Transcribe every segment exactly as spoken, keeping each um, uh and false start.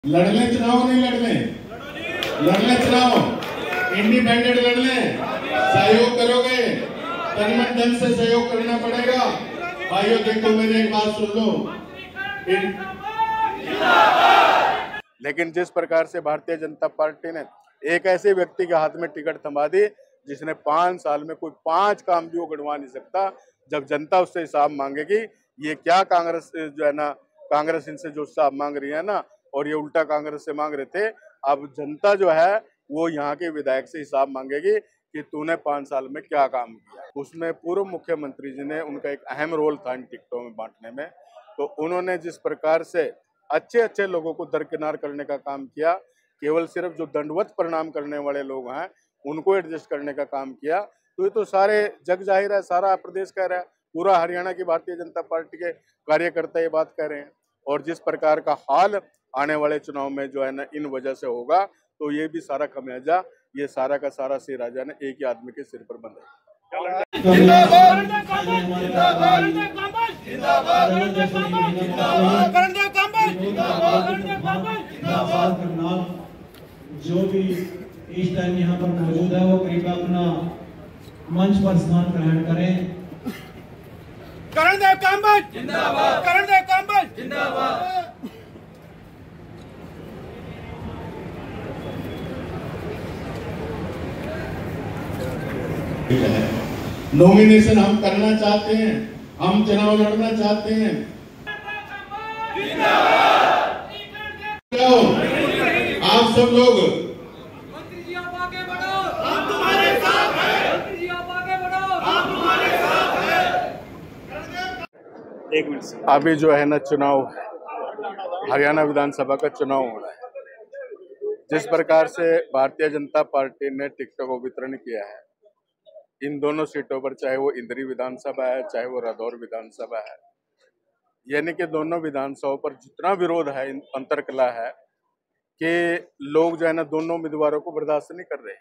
लड़ने चुनाव नहीं लड़ने लड़ने चुनाव इंडिपेंडेंट लड़ने सहयोग करोगे, तन मन धन से सहयोग करना पड़ेगा। भाइयों देखो, मेरी एक बात सुन लो। लेकिन जिस प्रकार से भारतीय जनता पार्टी ने एक ऐसे व्यक्ति के हाथ में टिकट थमा दी जिसने पांच साल में कोई पांच काम भी वो गढ़वा नहीं सकता, जब जनता उससे हिसाब मांगेगी, ये क्या कांग्रेस जो है ना, कांग्रेस इनसे जो हिसाब मांग रही है ना, और ये उल्टा कांग्रेस से मांग रहे थे, अब जनता जो है वो यहाँ के विधायक से हिसाब मांगेगी कि तूने पांच साल में क्या काम किया। उसमें पूर्व मुख्यमंत्री जी ने, उनका एक अहम रोल था इन टिकटों में बांटने में, तो उन्होंने जिस प्रकार से अच्छे अच्छे लोगों को दरकिनार करने का काम किया, केवल सिर्फ जो दंडवत प्रणाम करने वाले लोग हैं उनको एडजस्ट करने का काम किया, तो ये तो सारे जग जाहिर है, सारा प्रदेश कह रहा है, पूरा हरियाणा की भारतीय जनता पार्टी के कार्यकर्ता ये बात कह रहे हैं। और जिस प्रकार का हाल आने वाले चुनाव में जो है ना इन वजह से होगा, तो ये भी सारा खमियाजा, ये सारा का सारा सिर राजा ने एक ही आदमी के सिर पर बंधा। जो भी इस टाइम यहाँ पर मौजूद है वो कृपया अपना मंच पर स्थान ग्रहण करें। करणदेव कांबोज जिंदाबाद, करणदेव कांबोज जिंदाबाद। नॉमिनेशन हम करना चाहते हैं, हम चुनाव लड़ना चाहते हैं। आप सब लोग मंत्री जी आप आगे बढ़ो, हम तुम्हारे साथ हैं। मंत्री जी आप आगे बढ़ो, हम तुम्हारे साथ हैं। एक मिनट, अभी जो है ना चुनाव, हरियाणा विधानसभा का चुनाव हो रहा है। जिस प्रकार से भारतीय जनता पार्टी ने टिकटों को वितरण किया है इन दोनों सीटों पर, चाहे वो इंद्री विधानसभा है चाहे वो रादौर विधानसभा है, यानी कि दोनों विधानसभाओं पर जितना विरोध है, अंतरकला है कि लोग जो है ना दोनों उम्मीदवारों को बर्दाश्त नहीं कर रहे।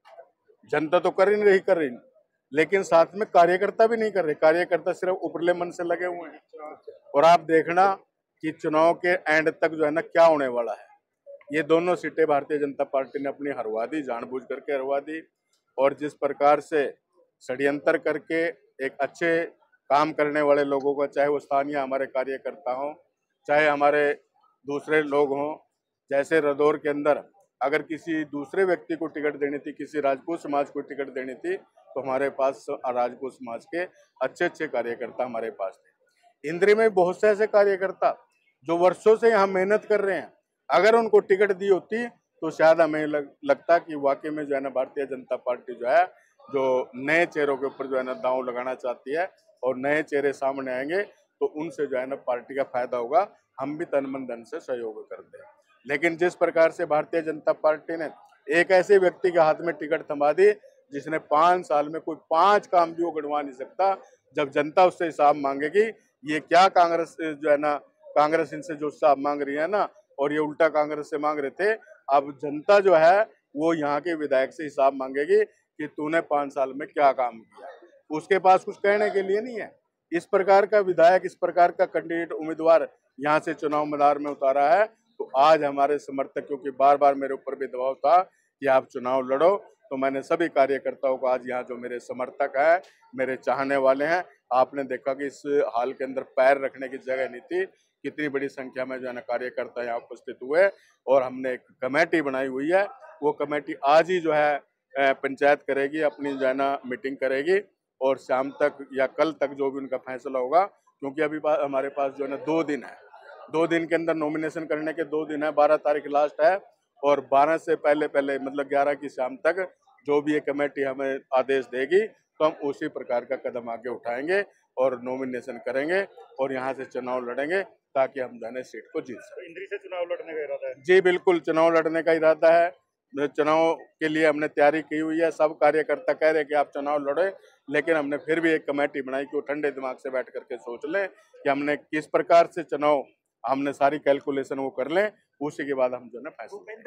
जनता तो कर ही नहीं रही कर रही लेकिन साथ में कार्यकर्ता भी नहीं कर रहे। कार्यकर्ता सिर्फ उपरले मन से लगे हुए हैं। और आप देखना कि चुनाव के एंड तक जो है ना क्या होने वाला है। ये दोनों सीटें भारतीय जनता पार्टी ने अपनी हरवा दी, जानबूझ करके हरवा दी। और जिस प्रकार से षड्यंत्र करके एक अच्छे काम करने वाले लोगों का, चाहे वो स्थानीय हमारे कार्यकर्ता हों चाहे हमारे दूसरे लोग हों, जैसे रादौर के अंदर अगर किसी दूसरे व्यक्ति को टिकट देनी थी, किसी राजपूत समाज को टिकट देनी थी, तो हमारे पास राजपूत समाज के अच्छे अच्छे कार्यकर्ता हमारे पास थे। इंद्री में बहुत से ऐसे कार्यकर्ता जो वर्षों से यहाँ मेहनत कर रहे हैं, अगर उनको टिकट दी होती तो शायद हमें लग, लगता कि वाकई में जो है ना भारतीय जनता पार्टी जो है, जो नए चेहरों के ऊपर जो है ना दांव लगाना चाहती है और नए चेहरे सामने आएंगे तो उनसे जो है ना पार्टी का फायदा होगा। हम भी तन मन धन से सहयोग करते हैं। लेकिन जिस प्रकार से भारतीय जनता पार्टी ने एक ऐसे व्यक्ति के हाथ में टिकट थमा दी जिसने पांच साल में कोई पांच काम भी वो गढ़वा नहीं सकता, जब जनता उससे हिसाब मांगेगी, ये क्या कांग्रेस जो है ना, कांग्रेस इनसे जो हिसाब मांग रही है ना, और ये उल्टा कांग्रेस से मांग रहे थे, अब जनता जो है वो यहाँ के विधायक से हिसाब मांगेगी कि तूने पांच साल में क्या काम किया। उसके पास कुछ कहने के लिए नहीं है। इस प्रकार का विधायक, इस प्रकार का कैंडिडेट उम्मीदवार यहाँ से चुनाव मैदान में उतारा है, तो आज हमारे समर्थक, क्योंकि बार बार मेरे ऊपर भी दबाव था कि आप चुनाव लड़ो, तो मैंने सभी कार्यकर्ताओं को, आज यहाँ जो मेरे समर्थक है, मेरे चाहने वाले हैं, आपने देखा कि इस हाल के अंदर पैर रखने की जगह नहीं थी, कितनी बड़ी संख्या में जो है ना कार्यकर्ता यहाँ उपस्थित हुए। और हमने एक कमेटी बनाई हुई है, वो कमेटी आज ही जो है पंचायत करेगी, अपनी जो है ना मीटिंग करेगी, और शाम तक या कल तक जो भी उनका फैसला होगा, क्योंकि अभी हमारे पास जो है ना दो दिन है, दो दिन के अंदर नॉमिनेशन करने के दो दिन है, बारह तारीख लास्ट है, और बारह से पहले पहले मतलब ग्यारह की शाम तक जो भी ये कमेटी हमें आदेश देगी तो हम उसी प्रकार का कदम आगे उठाएंगे और नॉमिनेशन करेंगे और यहाँ से चुनाव लड़ेंगे ताकि हम जाने सीट को जीत सकें। इंद्री से चुनाव लड़ने का इरादा है? जी बिल्कुल, चुनाव लड़ने का इरादा है। चुनाव के लिए हमने तैयारी की हुई है। सब कार्यकर्ता कह रहे हैं कि आप चुनाव लड़े, लेकिन हमने फिर भी एक कमेटी बनाई कि वो ठंडे दिमाग से बैठ करके सोच लें कि हमने किस प्रकार से चुनाव, हमने सारी कैलकुलेशन वो कर लें, उसी के बाद हम जो है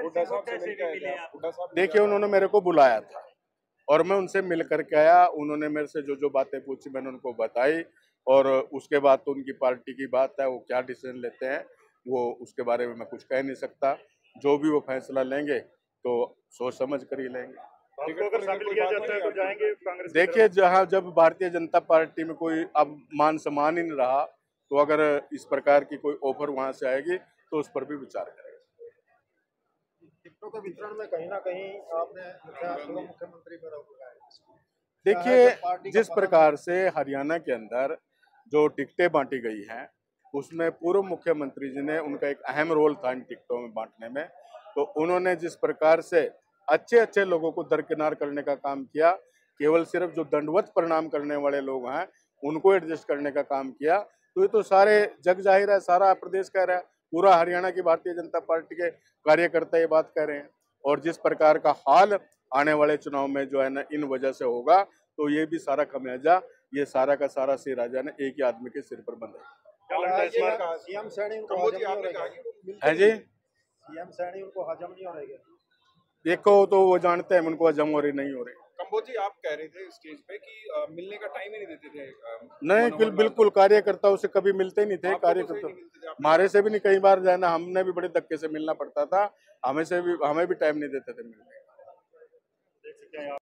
फैसला। देखिए, उन्होंने मेरे को बुलाया था और मैं उनसे मिल करके आया। उन्होंने मेरे से जो जो बातें पूछी मैंने उनको बताई, और उसके बाद तो उनकी पार्टी की बात है, वो क्या डिसीजन लेते हैं वो उसके बारे में मैं कुछ कह नहीं सकता। जो भी वो फैसला लेंगे तो सोच समझ कर ही लेंगे। आपको अगर शामिल किया जाता है तो जाएंगे कांग्रेस की देखिए, जहां जब भारतीय जनता पार्टी में कोई अब मान सम्मान ही नहीं रहा, तो अगर इस प्रकार की कोई ऑफर वहां से आएगी तो उस पर भी विचार करेंगे। टिकटों के वितरण में कहीं ना कहीं आपने मुख्य- मुख्यमंत्री पर आरोप लगाया है। देखिए, जिस प्रकार से हरियाणा के अंदर जो टिकटें बांटी गई हैं, उसमें पूर्व मुख्यमंत्री जी ने, उनका एक अहम रोल था इन टिकटों में बांटने में। तो उन्होंने जिस प्रकार से अच्छे अच्छे लोगों को दरकिनार करने का काम किया, केवल सिर्फ जो दंडवत प्रणाम करने वाले लोग हैं उनको एडजस्ट करने का काम किया, तो ये तो सारे जग जाहिर है, सारा प्रदेश कह रहा है, पूरा हरियाणा की भारतीय जनता पार्टी के कार्यकर्ता ये बात कह रहे हैं। और जिस प्रकार का हाल आने वाले चुनाव में जो है ना इन वजह से होगा, तो ये भी सारा खमियाजा, ये सारा का सारा सिर राजा ने एक ही आदमी के सिर पर बंधा। सीएम सैनी उनको हजम नहीं हो रहा है जी, सीएम सैनी उनको हजम नहीं हो रही है। देखो तो वो जानते हैं उनको हजम हो रही नहीं हो रही। कंबोज जी, आप कह रहे थे स्टेज पे कि आ, मिलने का टाइम ही नहीं देते थे। आ, नहीं, बिल, बिल्कुल कार्यकर्ताओं से कभी मिलते नहीं थे। कार्यकर्ता हमारे से भी नहीं, कई बार जो है ना हमने भी बड़े धक्के से मिलना पड़ता था, हमें से भी हमें भी टाइम नहीं देते थे मिलने।